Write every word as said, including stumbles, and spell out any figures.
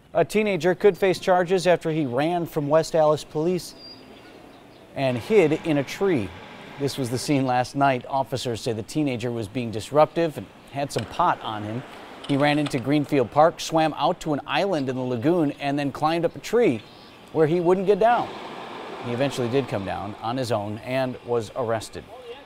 A teenager could face charges after he ran from West Allis Police and hid in a tree. This was the scene last night. Officers say the teenager was being disruptive and had some pot on him. He ran into Greenfield Park, swam out to an island in the lagoon, and then climbed up a tree where he wouldn't get down. He eventually did come down on his own and was arrested.